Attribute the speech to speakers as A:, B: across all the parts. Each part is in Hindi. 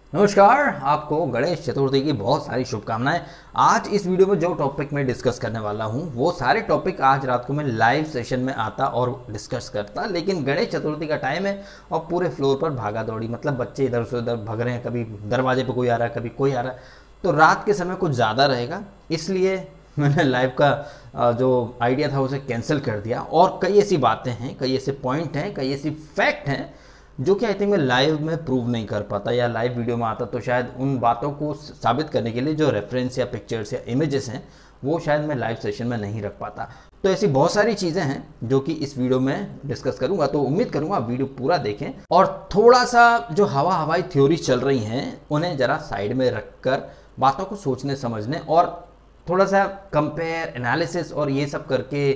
A: नमस्कार। आपको गणेश चतुर्थी की बहुत सारी शुभकामनाएं। आज इस वीडियो में जो टॉपिक मैं डिस्कस करने वाला हूं वो सारे टॉपिक आज रात को मैं लाइव सेशन में आता और डिस्कस करता, लेकिन गणेश चतुर्थी का टाइम है और पूरे फ्लोर पर भागा दौड़ी, मतलब बच्चे इधर से उधर भाग रहे हैं, कभी दरवाजे पर कोई आ रहा है, कभी कोई आ रहा है, तो रात के समय कुछ ज़्यादा रहेगा, इसलिए मैंने लाइव का जो आइडिया था उसे कैंसिल कर दिया। और कई ऐसी बातें हैं, कई ऐसे पॉइंट हैं, कई ऐसी फैक्ट हैं जो कि आई थिंक मैं लाइव में प्रूव नहीं कर पाता, या लाइव वीडियो में आता तो शायद उन बातों को साबित करने के लिए जो रेफरेंस या पिक्चर्स या इमेजेस हैं वो शायद मैं लाइव सेशन में नहीं रख पाता। तो ऐसी बहुत सारी चीज़ें हैं जो कि इस वीडियो में डिस्कस करूंगा, तो उम्मीद करूंगा आप वीडियो पूरा देखें और थोड़ा सा जो हवाई थ्योरी चल रही हैं उन्हें ज़रा साइड में रखकर बातों को सोचने समझने और थोड़ा सा कंपेयर एनालिसिस और ये सब करके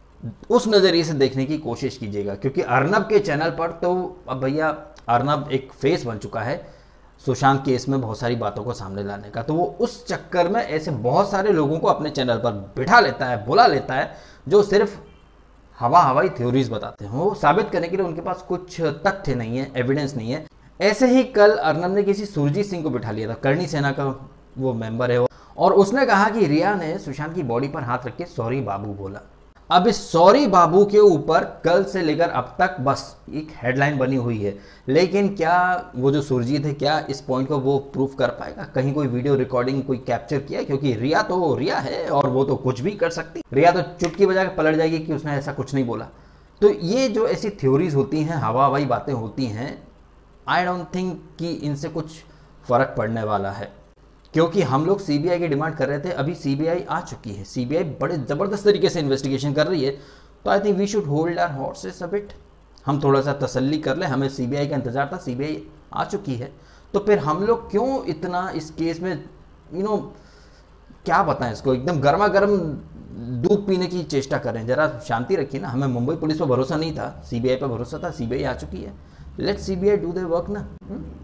A: उस नज़रिए से देखने की कोशिश कीजिएगा, क्योंकि अर्नब के चैनल पर तो अब भैया अर्नब एक फेस बन चुका है सुशांत केस में बहुत सारी बातों को सामने लाने का। तो वो उस चक्कर में ऐसे बहुत सारे लोगों को अपने चैनल पर बिठा लेता है, बुला लेता है, जो सिर्फ हवाई थ्योरीज बताते हैं। वो साबित करने के लिए उनके पास कुछ तथ्य नहीं है, एविडेंस नहीं है। ऐसे ही कल अर्नब ने किसी सुरजीत सिंह को बिठा लिया था, करणी सेना का वो मेंबर है वो, और उसने कहा कि रिया ने सुशांत की बॉडी पर हाथ रख के सॉरी बाबू बोला। अब इस सॉरी बाबू के ऊपर कल से लेकर अब तक बस एक हेडलाइन बनी हुई है, लेकिन क्या वो जो सुरजीत है क्या इस पॉइंट को वो प्रूफ कर पाएगा? कहीं कोई वीडियो रिकॉर्डिंग कोई कैप्चर किया? क्योंकि रिया तो रिया है और वो तो कुछ भी कर सकती, रिया तो चुटकी बजा के पलट जाएगी कि उसने ऐसा कुछ नहीं बोला। तो ये जो ऐसी थ्योरीज होती हैं, हवाई बातें होती हैं, आई डोंट थिंक कि इनसे कुछ फर्क पड़ने वाला है, क्योंकि हम लोग सीबीआई की डिमांड कर रहे थे। अभी सीबीआई आ चुकी है, सीबीआई बड़े ज़बरदस्त तरीके से इन्वेस्टिगेशन कर रही है, तो I think we should hold our horses a bit. हम थोड़ा सा तसल्ली कर ले, हमें सीबीआई का इंतजार था, सीबीआई आ चुकी है, तो फिर हम लोग क्यों इतना इस केस में क्या बताएं इसको, एकदम गर्मा गर्म दूध पीने की चेष्टा करें? जरा शांति रखिए ना। हमें मुंबई पुलिस पर भरोसा नहीं था, सीबीआई पर भरोसा था, सीबीआई आ चुकी है, let CBI do their work ना।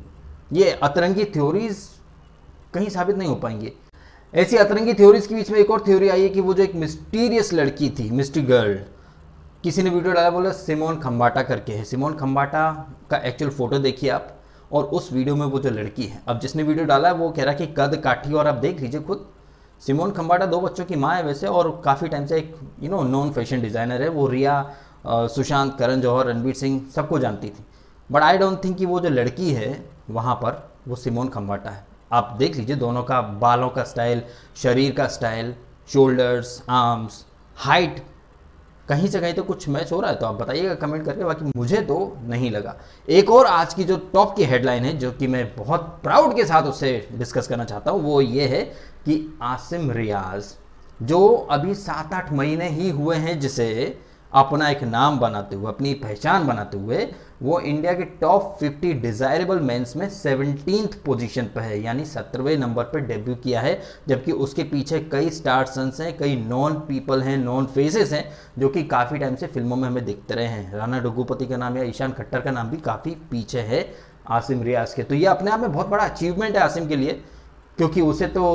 A: ये अतरंगी थ्योरीज कहीं साबित नहीं हो पाएंगे। ऐसी अतरंगी थ्योरीज के बीच में एक और थ्योरी आई है कि वो जो एक मिस्टीरियस लड़की थी, मिस्टी गर्ल, किसी ने वीडियो डाला, बोला सिमोन खम्बाटा करके है। सिमोन खम्बाटा का एक्चुअल फोटो देखिए आप, और उस वीडियो में वो जो लड़की है, अब जिसने वीडियो डाला है वो कह रहा है कि कद काठी, और आप देख लीजिए खुद। सिमोन खम्बाटा 2 बच्चों की माँ है वैसे, और काफ़ी टाइम से एक नॉन फैशन डिज़ाइनर है वो। रिया, सुशांत, करण जौहर, रणवीर सिंह सबको जानती थी, बट आई डोंट थिंक कि वो जो लड़की है वहाँ पर वो सिमोन खम्बाटा है। आप देख लीजिए दोनों का, बालों का स्टाइल, शरीर का स्टाइल, शोल्डर्स, आर्म्स, हाइट, कहीं से कहीं तो कुछ मैच हो रहा है, तो आप बताइएगा कमेंट करके, बाकी मुझे तो नहीं लगा। एक और आज की जो टॉप की हेडलाइन है जो कि मैं बहुत प्राउड के साथ उससे डिस्कस करना चाहता हूँ, वो ये है कि आसिम रियाज, जो अभी 7-8 महीने ही हुए हैं जिसे अपना एक नाम बनाते हुए, अपनी पहचान बनाते हुए, वो इंडिया के टॉप 50 डिजायरेबल मेंस में 17th पोजीशन पर है, यानी 17वें नंबर पर डेब्यू किया है। जबकि उसके पीछे कई स्टार सन्स हैं, कई नॉन पीपल हैं, नॉन फेसेस हैं, जो कि काफ़ी टाइम से फिल्मों में हमें दिखते रहे हैं। राणा डग्गुपति का नाम या ईशान खट्टर का नाम भी काफ़ी पीछे है आसिम रियाज के। तो ये अपने आप में बहुत बड़ा अचीवमेंट है आसिम के लिए, क्योंकि उसे तो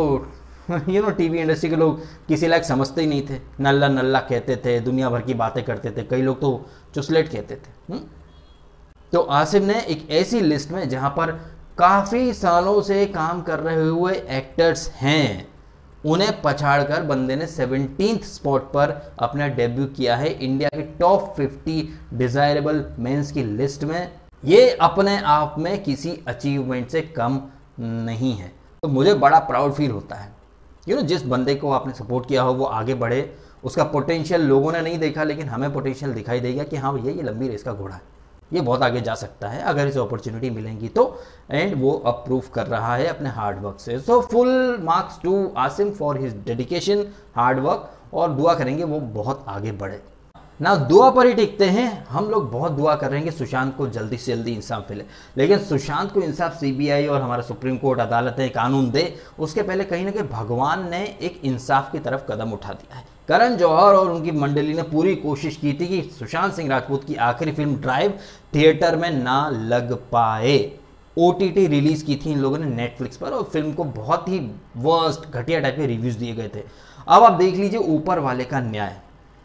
A: टीवी इंडस्ट्री के लोग किसी लायक समझते ही नहीं थे, नल्ला नल्ला कहते थे, दुनिया भर की बातें करते थे, कई लोग तो चुसलेट कहते थे। तो आसिम ने एक ऐसी लिस्ट में जहां पर काफ़ी सालों से काम कर रहे हुए एक्टर्स हैं, उन्हें पछाड़कर बंदे ने 17th स्पॉट पर अपना डेब्यू किया है इंडिया के टॉप 50 डिजायरेबल मेंस की लिस्ट में। ये अपने आप में किसी अचीवमेंट से कम नहीं है, तो मुझे बड़ा प्राउड फील होता है। जिस बंदे को आपने सपोर्ट किया हो वो आगे बढ़े, उसका पोटेंशियल लोगों ने नहीं देखा, लेकिन हमें पोटेंशियल दिखाई देगा कि हाँ भैया ये लंबी रेस का घोड़ा है, ये बहुत आगे जा सकता है अगर इसे अपॉर्चुनिटी मिलेंगी तो। एंड वो अब प्रूव कर रहा है अपने हार्ड वर्क से। So full marks to Asim for his dedication, hard work, और दुआ करेंगे वो बहुत आगे बढ़े ना। दुआ पर ही टिकते हैं हम लोग, बहुत दुआ कर रहे हैं कि सुशांत को जल्दी से जल्दी इंसाफ मिले, लेकिन सुशांत को इंसाफ सीबीआई और हमारा सुप्रीम कोर्ट, अदालतें, कानून दे, उसके पहले कहीं ना कहीं भगवान ने एक इंसाफ की तरफ कदम उठा दिया है। करण जौहर और उनकी मंडली ने पूरी कोशिश की थी कि सुशांत सिंह राजपूत की आखिरी फिल्म ड्राइव थिएटर में ना लग पाए। ओटीटी रिलीज की थी इन लोगों ने नेटफ्लिक्स पर, और फिल्म को बहुत ही वर्स्ट, घटिया टाइप के रिव्यूज दिए गए थे। अब आप देख लीजिए ऊपर वाले का न्याय,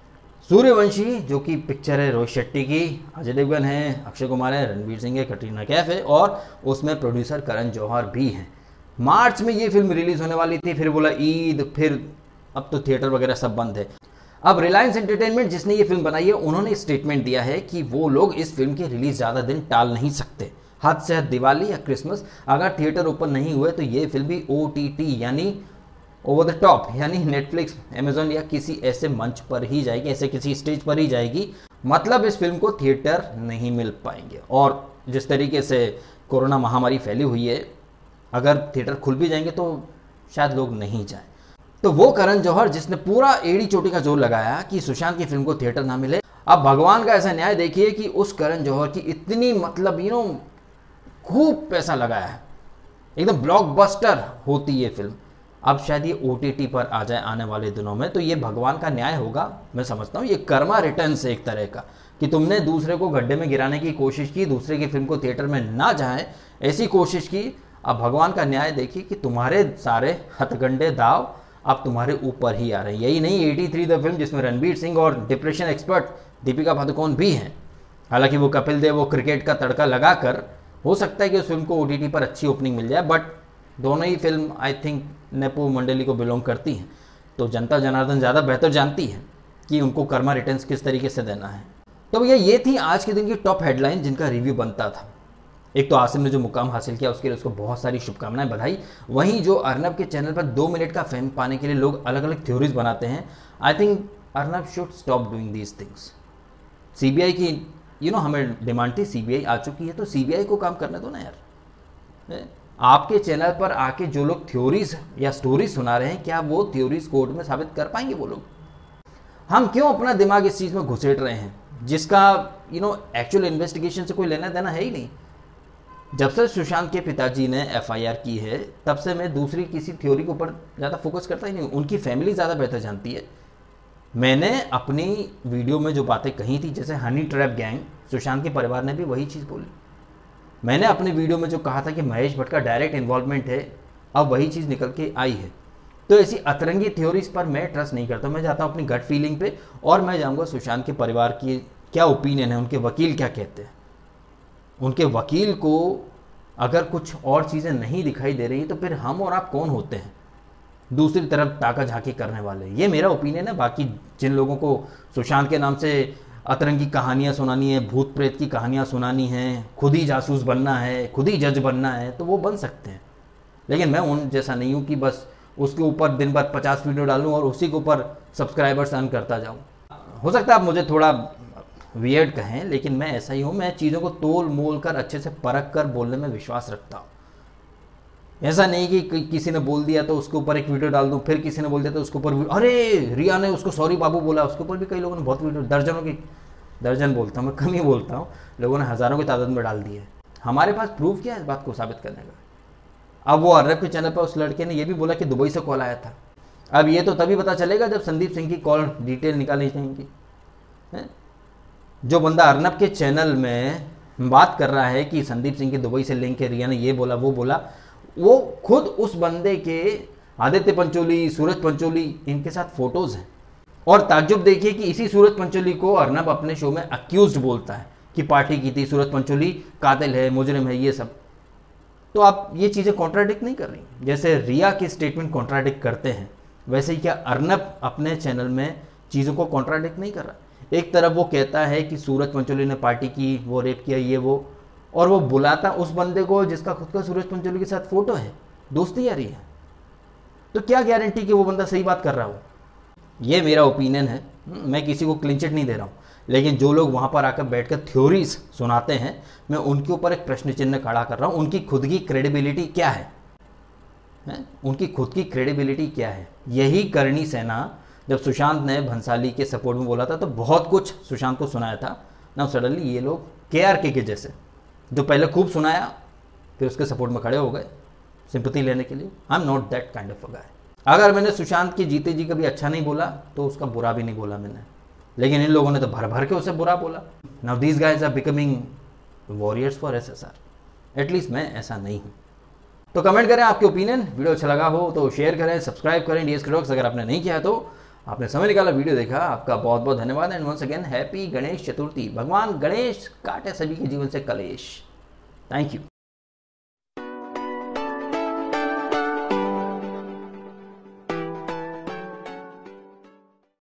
A: सूर्यवंशी जो कि पिक्चर है रोहित शेट्टी की, अजय देवगन है, अक्षय कुमार है, रणवीर सिंह है, कटरीना कैफ है और उसमें प्रोड्यूसर करण जौहर भी हैं। मार्च में ये फिल्म रिलीज होने वाली थी, फिर बोला ईद, फिर अब तो थिएटर वगैरह सब बंद है। अब रिलायंस एंटरटेनमेंट जिसने ये फिल्म बनाई है उन्होंने स्टेटमेंट दिया है कि वो लोग इस फिल्म की रिलीज ज़्यादा दिन टाल नहीं सकते। हद से हद दिवाली या क्रिसमस अगर थिएटर ओपन नहीं हुए तो ये फिल्म भी OTT यानी ओवर द टॉप यानी नेटफ्लिक्स, अमेजॉन या किसी ऐसे मंच पर ही जाएगी, ऐसे किसी स्टेज पर ही जाएगी। मतलब इस फिल्म को थिएटर नहीं मिल पाएंगे। और जिस तरीके से कोरोना महामारी फैली हुई है, अगर थिएटर खुल भी जाएंगे तो शायद लोग नहीं जाएं। तो वो करण जौहर जिसने पूरा एड़ी चोटी का जोर लगाया कि सुशांत की फिल्म को थिएटर ना मिले, अब भगवान का ऐसा न्याय देखिए कि उस करण जौहर की इतनी मतलब खूब पैसा लगाया है, एकदम ब्लॉकबस्टर होती ये फिल्म। अब शायद ये OTT पर आ जाए आने वाले दिनों में, तो ये भगवान का न्याय होगा। मैं समझता हूँ ये कर्मा रिटर्न से एक तरह का, कि तुमने दूसरे को गड्ढे में गिराने की कोशिश की, दूसरे की फिल्म को थिएटर में ना जाए ऐसी कोशिश की। अब भगवान का न्याय देखिए कि तुम्हारे सारे हथगंडे दाव अब तुम्हारे ऊपर ही आ रहे हैं। यही नहीं, 83 द फिल्म जिसमें रणवीर सिंह और डिप्रेशन एक्सपर्ट दीपिका पादुकोण भी हैं। हालांकि वो कपिल देव वो क्रिकेट का तड़का लगाकर हो सकता है कि उस फिल्म को OTT पर अच्छी ओपनिंग मिल जाए, बट दोनों ही फिल्म आई थिंक नेपो मंडली को बिलोंग करती हैं, तो जनता जनार्दन ज़्यादा बेहतर जानती है कि उनको कर्मा रिटर्न्स किस तरीके से देना है। तो भैया ये थी आज के दिन की टॉप हेडलाइन जिनका रिव्यू बनता था। एक तो आसिम ने जो मुकाम हासिल किया उसके लिए उसको बहुत सारी शुभकामनाएं, बधाई। वहीं जो अर्नब के चैनल पर 2 मिनट का फेम पाने के लिए लोग अलग अलग थ्योरीज बनाते हैं, I think Arnab should stop doing these things. CBI की हमें डिमांड थी, CBI आ चुकी है तो CBI को काम करने दो ना यार। आपके चैनल पर आके जो लोग थ्योरीज या स्टोरीज सुना रहे हैं, क्या वो थ्योरीज कोर्ट में साबित कर पाएंगे वो लोग? हम क्यों अपना दिमाग इस चीज़ में घुसेड़ रहे हैं जिसका एक्चुअल इन्वेस्टिगेशन से कोई लेना देना है ही नहीं। जब से सुशांत के पिताजी ने FIR की है तब से मैं दूसरी किसी थ्योरी के ऊपर ज़्यादा फोकस करता ही नहीं। उनकी फैमिली ज़्यादा बेहतर जानती है। मैंने अपनी वीडियो में जो बातें कही थी, जैसे हनी ट्रैप गैंग, सुशांत के परिवार ने भी वही चीज़ बोली। मैंने अपनी वीडियो में जो कहा था कि महेश भट्ट का डायरेक्ट इन्वॉल्वमेंट है, अब वही चीज़ निकल के आई है। तो ऐसी अतरंगी थ्योरीज पर मैं ट्रस्ट नहीं करता। मैं जाता हूँ अपनी गट फीलिंग पे, और मैं जाऊँगा सुशांत के परिवार की क्या ओपिनियन है, उनके वकील क्या कहते हैं। उनके वकील को अगर कुछ और चीज़ें नहीं दिखाई दे रही तो फिर हम और आप कौन होते हैं दूसरी तरफ ताका झांकी करने वाले? ये मेरा ओपिनियन है। बाकी जिन लोगों को सुशांत के नाम से अतरंगी कहानियाँ सुनानी है, भूत प्रेत की कहानियाँ सुनानी हैं, खुद ही जासूस बनना है, खुद ही जज बनना है, तो वो बन सकते हैं। लेकिन मैं उन जैसा नहीं हूँ कि बस उसके ऊपर दिन भर 50 वीडियो डालूँ और उसी के ऊपर सब्सक्राइबर्स अर्न करता जाऊँ। हो सकता है आप मुझे थोड़ा वियर्ड कहें, लेकिन मैं ऐसा ही हूँ। मैं चीज़ों को तोल मोल कर अच्छे से परख कर बोलने में विश्वास रखता हूँ। ऐसा नहीं कि किसी ने बोल दिया तो उसके ऊपर एक वीडियो डाल दूँ, फिर किसी ने बोल दिया तो उसके ऊपर अरे रिया ने उसको सॉरी बाबू बोला, उसके ऊपर भी कई लोगों ने बहुत वीडियो, दर्जन बोलता हूँ मैं, कम ही बोलता हूँ, लोगों ने हज़ारों की तादाद में डाल दिए। हमारे पास प्रूफ क्या है इस बात को साबित करने का? अब वो अर्नब के चैनल पर उस लड़के ने यह भी बोला कि दुबई से कॉल आया था। अब ये तो तभी पता चलेगा जब संदीप सिंह की कॉल डिटेल निकाली जाएंगी। जो बंदा अर्नब के चैनल में बात कर रहा है कि संदीप सिंह के दुबई से लिंक है, रिया ने ये बोला वो बोला, वो खुद उस बंदे के आदित्य पंचोली, सूरज पंचोली, इनके साथ फोटोज हैं। और ताज्जुब देखिए कि इसी सूरज पंचोली को अर्नब अपने शो में अक्यूज्ड बोलता है कि पार्टी की थी, सूरज पंचोली कातिल है, मुजरिम है, ये सब। तो आप ये चीज़ें कॉन्ट्राडिक्ट नहीं कर रही। जैसे रिया के स्टेटमेंट कॉन्ट्राडिक्ट करते हैं, वैसे ही क्या अर्नब अपने चैनल में चीज़ों को कॉन्ट्राडिक्ट नहीं कर रहा। एक तरफ वो कहता है कि सूरज पंचोली ने पार्टी की, वो रेप किया, ये वो, और वो बुलाता उस बंदे को जिसका खुद का सूरज पंचोली के साथ फोटो है, दोस्ती यारी है। तो क्या गारंटी कि वो बंदा सही बात कर रहा हो? ये मेरा ओपिनियन है। मैं किसी को क्लीन चिट नहीं दे रहा हूँ, लेकिन जो लोग वहाँ पर आकर बैठकर थ्योरीज सुनाते हैं, मैं उनके ऊपर एक प्रश्न चिन्ह खड़ा कर रहा हूँ। उनकी खुद की क्रेडिबिलिटी क्या है? उनकी खुद की क्रेडिबिलिटी क्या है? यही करणी सेना जब सुशांत ने भंसाली के सपोर्ट में बोला था तो बहुत कुछ सुशांत को सुनाया था ना। सडनली ये लोग KRK के जैसे, जो पहले खूब सुनाया फिर उसके सपोर्ट में खड़े हो गए सिंपैथी लेने के लिए। I am not that kind of a guy. अगर मैंने सुशांत की जीते जी कभी अच्छा नहीं बोला तो उसका बुरा भी नहीं बोला मैंने, लेकिन इन लोगों ने तो भर भर के उसे बुरा बोला। Now these guys are becoming warriors for SSR। At least मैं ऐसा नहीं हूँ। तो कमेंट करें आपके ओपिनियन। वीडियो अच्छा लगा हो तो शेयर करें, सब्सक्राइब करें DS के टॉक्स अगर आपने नहीं किया तो, आपने समय निकाला, वीडियो देखा, आपका बहुत बहुत धन्यवाद। And once again happy Ganesh Chaturthi. भगवान गणेश काटे सभी के जीवन से कलेश। Thank you.